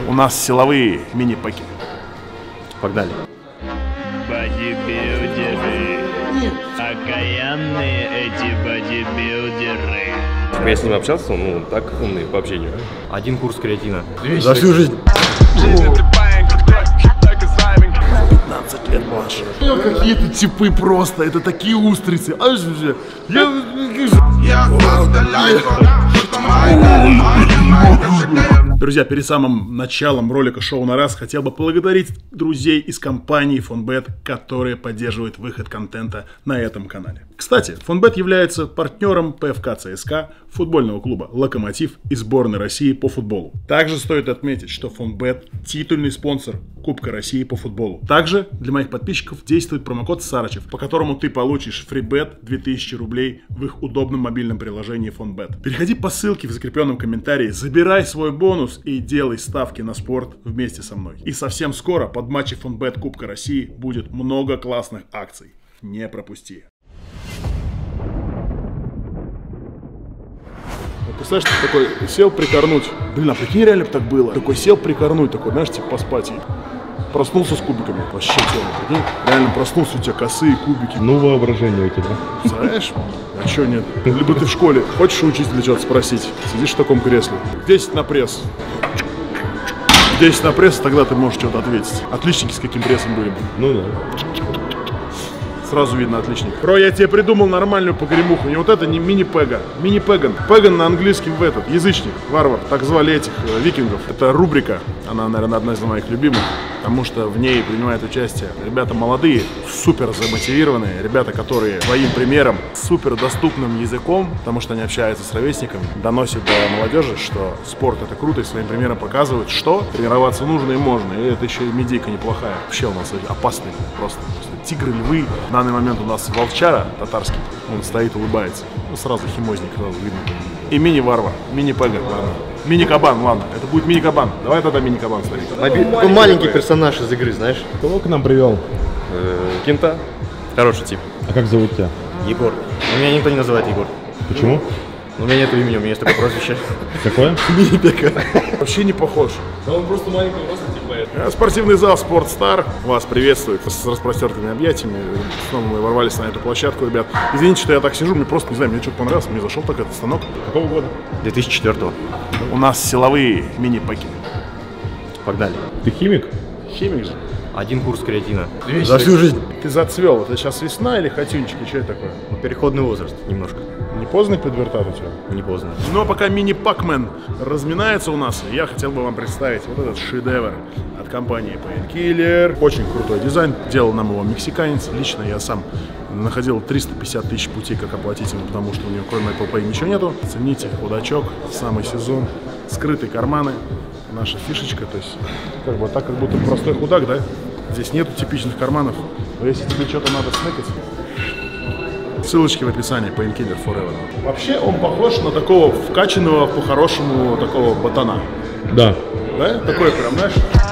У нас силовые мини-пэки. Погнали. Бодибилдеры. Окаянные эти бодибилдеры. Я с ним общался, ну так умный по общению. Один курс креатина. За всю жизнь. 15 лет младше. Какие-то типы просто, это такие устрицы. Друзья, перед самым началом ролика «Шоу на раз» хотел бы поблагодарить друзей из компании Fonbet, которые поддерживают выход контента на этом канале. Кстати, Fonbet является партнером ПФК ЦСКА, футбольного клуба «Локомотив» и сборной России по футболу. Также стоит отметить, что Fonbet – титульный спонсор Кубка России по футболу. Также для моих подписчиков действует промокод Сарычев, по которому ты получишь фрибет 2000 рублей в их удобном мобильном приложении Fonbet. Переходи по ссылке в закрепленном комментарии, забирай свой бонус и делай ставки на спорт вместе со мной. И совсем скоро под матчи Fonbet Кубка России будет много классных акций. Не пропусти. Представляешь, ты такой сел прикорнуть. Блин, а прикинь, реально бы так было. Такой сел прикорнуть, такой, знаешь, типа поспать. И проснулся с кубиками. Вообще тело, прикинь. Реально проснулся, у тебя косые кубики. Ну, воображение у тебя. Знаешь? А чё нет? Либо ты в школе хочешь у учителя что-то спросить, сидишь в таком кресле. 10 на пресс. 10 на пресс, тогда ты можешь что-то ответить. Отличники с каким прессом были бы. Ну да. Сразу видно отличник. Бро, я тебе придумал нормальную погремуху. Не вот это, не мини-пеган. Мини-пеган. Пеган на английском в этот, язычник, варвар. Так звали этих викингов. Это рубрика. Она, наверное, одна из моих любимых. Потому что в ней принимают участие ребята молодые, супер замотивированные. Ребята, которые своим примером, супер доступным языком, потому что они общаются с ровесниками, доносят до молодежи, что спорт это круто, и своим примером показывают, что тренироваться нужно и можно. И это еще и медийка неплохая. Вообще у нас опасный просто. Тигры, львы. В данный момент у нас волчара татарский. Он стоит, улыбается. Ну, сразу химозник, сразу видно. И мини-варвар, мини-пеган, ладно. Мини-кабан, ладно. Это будет мини-кабан. Давай тогда мини-кабан, старик. Такой маленький персонаж из игры, знаешь? Кого к нам привел? Кента. Хороший тип. А как зовут тебя? Егор. Меня никто не называет Егор. Почему? У меня нет имени, у меня есть такое прозвище. Какое? Мини-пека. Вообще не похож. Да он просто маленький, просто типа это. Спортивный зал «Спортстар» вас приветствует с распростертыми объятиями. Снова мы ворвались на эту площадку, ребят. Извините, что я так сижу, мне просто, не знаю, мне что-то понравилось. Мне зашел так этот станок. Какого года? 2004-го. У нас силовые мини-пэки. Погнали. Ты химик? Химик же. Один курс креатина. За всю жизнь. Ты зацвел. Это сейчас весна или хотюнчики? Что это такое? Переходный возраст немножко. Не поздно подвертать у тебя? Не поздно. Но пока мини-пакмен разминается у нас, я хотел бы вам представить вот этот шедевр от компании Painkiller. Очень крутой дизайн. Делал нам его мексиканец. Лично я сам находил 350 тысяч путей, как оплатить ему, потому что у него кроме Apple Pay ничего нету. Цените, худачок, самый сезон. Скрытые карманы. Наша фишечка, то есть как бы так, как будто простой худак, да? Здесь нету типичных карманов. Но если тебе что-то надо снэкать, ссылочки в описании, Painkiller Forever. Вообще он похож на такого вкачанного, по-хорошему, такого ботана. Да. Да? Такой прям, знаешь?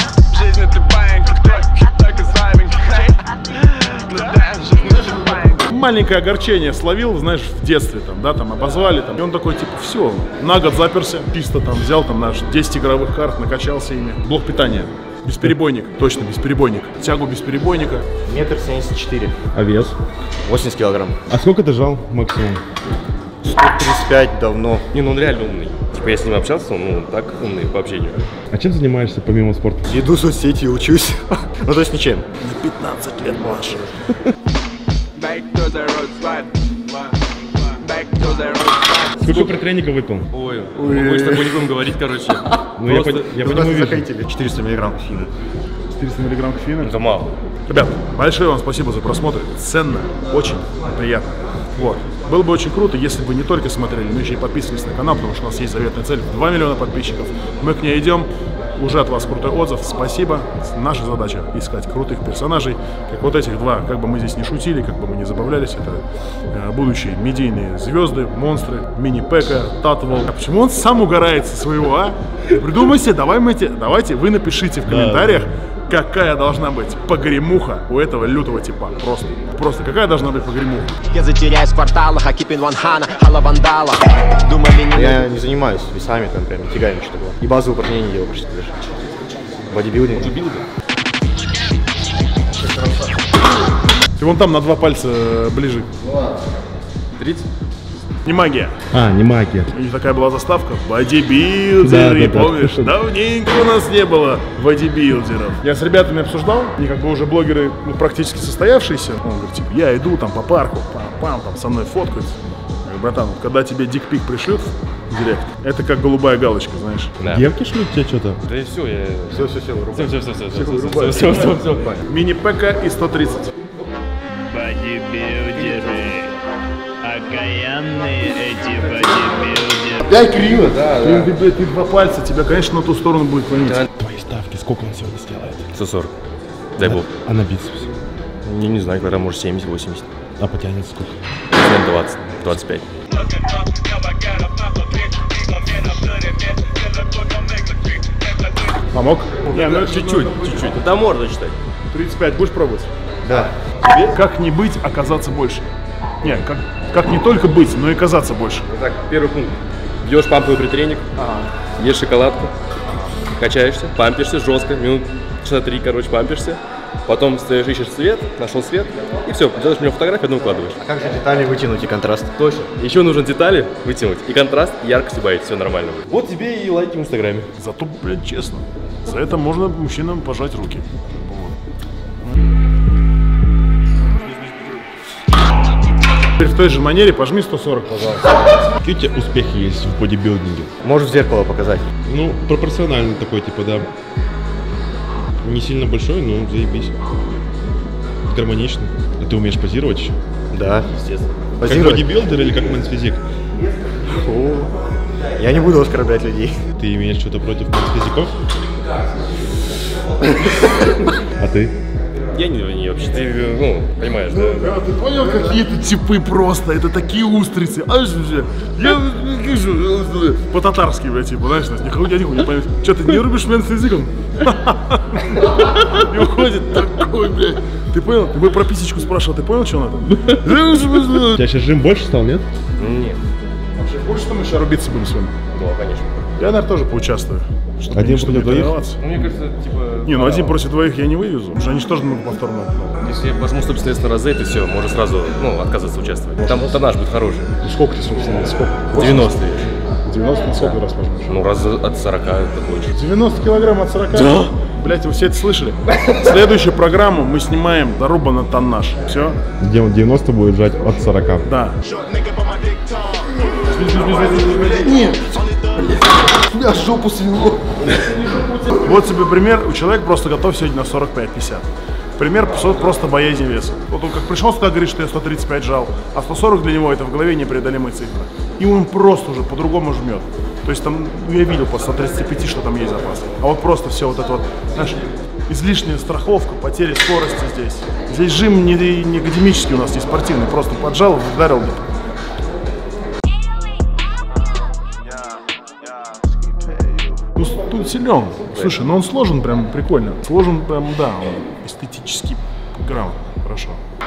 Маленькое огорчение словил, знаешь, в детстве, там, да, там, обозвали, там, и он такой, типа, все, на год заперся, чисто там взял, там, наш 10 игровых карт, накачался ими. Блок питания, бесперебойник, точно, бесперебойник, тягу бесперебойника. 1,74 м. А вес? 80 килограмм. А сколько ты жал максимум? 135 давно. Не, ну он реально умный. Типа я с ним общался, он ну, так умный по общению. А чем занимаешься помимо спорта? Иду в соцсети и учусь. Ну то есть ничем. На 15 лет младше. Сколько предтренинга выпил? Ой, мы с тобой не будем говорить, короче. Ну я по нему вижу. 400 миллиграмм кофеина. 400 миллиграмм кофеина. Это мало. Ребят, большое вам спасибо за просмотр. Ценно, очень приятно. Вот. Было бы очень круто, если бы не только смотрели, но еще и подписывались на канал, потому что у нас есть заветная цель – 2 миллиона подписчиков. Мы к ней идем. Уже от вас крутой отзыв. Спасибо. Наша задача – искать крутых персонажей, как вот этих два. Как бы мы здесь не шутили, как бы мы не забавлялись, это будущие медийные звезды, монстры, мини-пека, Татвол. А почему он сам угорает со своего, а? Придумайте, давайте вы напишите в комментариях, какая должна быть погремуха у этого лютого типа. Просто какая должна быть погремуха. Я затеряюсь в кварталах, а кипин ванхана, хала вандала. Думали не... Я не занимаюсь весами, там прям не тягаю ничего такого. И базовые упражнения делаю почти даже. Бодибилдинг. Ты вон там на 2 пальца ближе. 30? Не магия. Не магия. И такая была заставка. Бодибилдеры, Да. помнишь? Давненько у нас не было бодибилдеров. Я с ребятами обсуждал, они как бы уже блогеры практически состоявшиеся. Он говорит, типа, я иду там по парку, пам-пам, там со мной фоткаются. Я говорю, братан, вот когда тебе дикпик пришлют в директ, это как голубая галочка, знаешь. Да. Девки шлют тебе что-то? Да и все, я... Все. Все. Мини-ПК и 130. Бодибилдеры. Окаянные эти бодибилдеры. Опять криво, да. Ты 2 пальца, тебя, конечно, на ту сторону будет клонить. Твои ставки, сколько он сегодня сделает? 140. Дай бог. А на бицепс? Не знаю, когда может 70-80. А потянет сколько? 20, 25. Помог? Не, ну чуть-чуть. Да можно считать. 35 будешь пробовать? Да. Как не быть, оказаться больше. Не, как не только быть, но и казаться больше. Так, первый пункт. Бьешь памповый притренинг, ешь шоколадку, качаешься, пампишься жестко, минут часа 3, короче, пампишься. Потом стоишь, ищешь свет, нашел свет, и все, делаешь мне фотографию, одну укладываешь. А как же детали вытянуть и контраст? Точно. Еще нужно детали вытянуть, и контраст, и яркость убавить, все нормально. Вот тебе и лайки в Инстаграме. Зато, блядь, честно, за это можно мужчинам пожать руки. Теперь в той же манере пожми 140, пожалуйста. Какие у тебя успехи есть в бодибилдинге? Можешь в зеркало показать. Ну, пропорционально такой, типа, да. Не сильно большой, но заебись. Гармонично. А ты умеешь позировать еще? Да. Естественно. Как Позировать? бодибилдер или как мэнс-физик? Я не буду оскорблять людей. Ты имеешь что-то против мэнс-физиков? А ты? Я не вообще, ты, ну, понимаешь, да? Ты понял, какие-то типы просто, это такие устрицы. А что же? Я вижу по-татарски, блядь, типа, знаешь, нихуя не поймешь. Что, ты не рубишь мэн с языком? И уходит такой, блядь. Ты понял? Ты бы про писечку спрашивал, ты понял, что надо? У тебя сейчас жим больше стал, нет? Нет. Вообще, больше, что мы сейчас рубиться будем с вами? Ну, конечно. Я, наверное, тоже поучаствую. Чтобы Один чтобы против двоих? тренироваться. Ну, мне кажется, типа... Не, ну один против двоих я не вывезу, потому что они же тоже могут повторно. Если я пожму, собственно, разы, это все, можно сразу, ну, отказываться участвовать. Там тоннаж будет хороший. Ну сколько ты, собственно, сколько? 90 вещь. 90 на сколько раз пожмешь? Ну, раз от 40 это больше. 90 килограмм от 40? Да. Блять, вы все это слышали? Следующую программу мы снимаем «Заруба на тоннаж». Все? Где он 90 будет жать от 40. Да. Нет! Я жопу свело. Вот тебе пример. У человека просто готов сегодня на 45-50. Пример просто боязнь веса. Вот он как пришел сюда, говорит, что я 135 жал, а 140 для него это в голове непреодолимая цифра. И он просто уже по-другому жмет. То есть там, ну, я видел по 135, что там есть запас. А вот просто все вот это вот, знаешь, излишняя страховка, потеря скорости здесь. Здесь жим не академический у нас, не спортивный, просто поджал, ударил. Ну, тут силен. Слушай, ну он сложен прям прикольно. Сложен прям, да, он эстетически грамотно. Хорошо.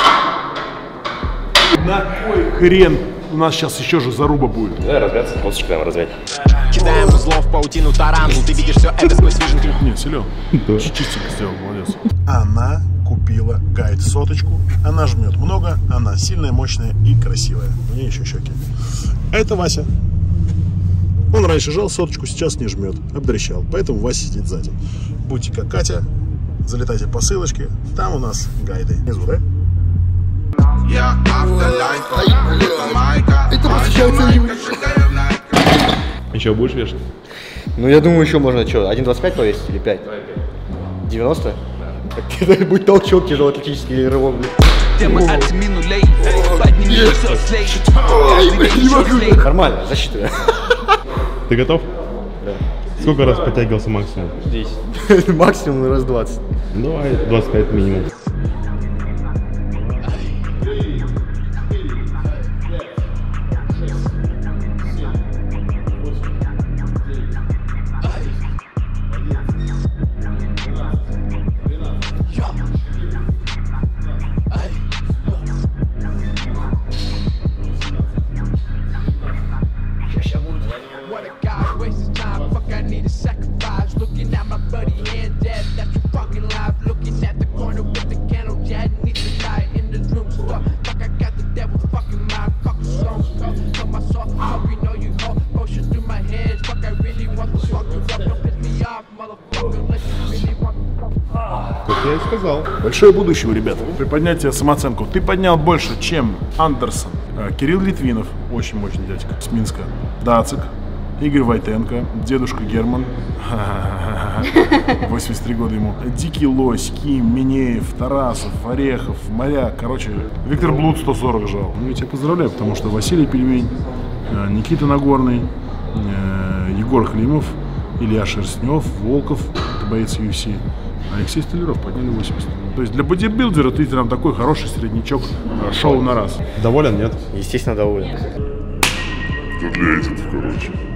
На кой хрен у нас сейчас еще же заруба будет? Давай размяться, косточку нам развять. Кидаем узлов в паутину тарантул. Ты видишь все это сквозь виженки. Не, силен. Чистенько сделал, молодец. Она купила гайд соточку. Она жмет много, она сильная, мощная и красивая. У нее еще щеки. А это Вася. Он раньше жал соточку, сейчас не жмет. Обдрещал. Поэтому Вася сидит сзади. Будьте как Катя. Залетайте по ссылочке. Там у нас гайды. Внизу, да? Это посещается. Еще будешь вешать? Ну, я думаю, еще можно что, 1,25 повесить или 5? 90? Это будет толчок, тяжелоатлетический рывок. Нормально, засчитываю. Ты готов? Да. Сколько раз подтягивался максимум? 10. Максимум раз 20. Давай, 25 минимум. What a guy wastes time, fuck I need a sacrifice. Looking at my buddy hand dead, that's your fucking life. Looking at the corner with the candle, yeah, need to die in the room stuff. Like I got the devil's fucking mind, fuck a song, tell my soul, hope you know you hold motion through my hands. Fuck I really want to fuck you up, don't piss me off, motherfucker, unless you really want to fuck. Как я и сказал. Большое будущее у ребят. При поднятии самооценку. Ты поднял больше, чем Андерсон. Кирилл Литвинов, очень мощный дядька, с Минска. Дацик, Игорь Войтенко, дедушка Герман, 83 года ему. Дикий Лось, Ким, Минеев, Тарасов, Орехов, Моряк. Короче, Виктор Блуд 140 жал. Ну, я тебя поздравляю, потому что Василий Пельмень, Никита Нагорный, Егор Климов, Илья Шерстнев, Волков, это боец UFC. Алексей Столяров подняли 80. То есть для бодибилдера ты там такой хороший среднячок, шоу на раз. Доволен, нет? Естественно, доволен. Это для этих, короче.